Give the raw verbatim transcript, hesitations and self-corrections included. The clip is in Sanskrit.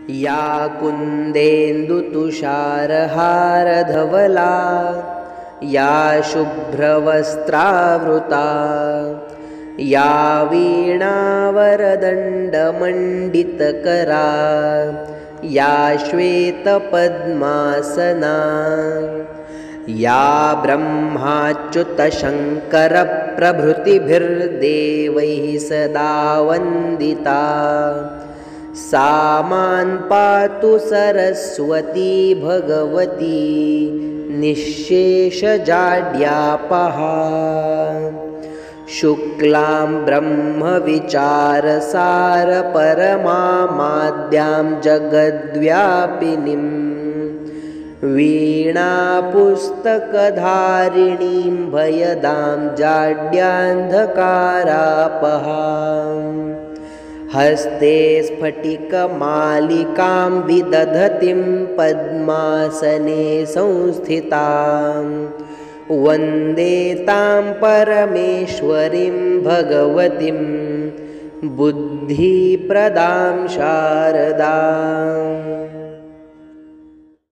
या कुन्देन्दुतुषारहारधवला या शुभ्रवस्त्रावृता या वीणावरदण्डमण्डितकरा या श्वेतपद्मासना या ब्रह्माच्युतशङ्करप्रभृतिभिर्देवैः सदा वन्दिता सा मां पातु सरस्वती भगवती निःशेषजाड्यापहा। शुक्लां ब्रह्मविचारसारपरमामाद्यां जगद्व्यापिनीं वीणापुस्तकधारिणीं भयदां जाड्यान्धकारापहां। हस्ते स्फटिकमालिकां विदधतीं पद्मासने संस्थितां वन्दे तां परमेश्वरीं भगवतीं बुद्धिप्रदां शारदाम्।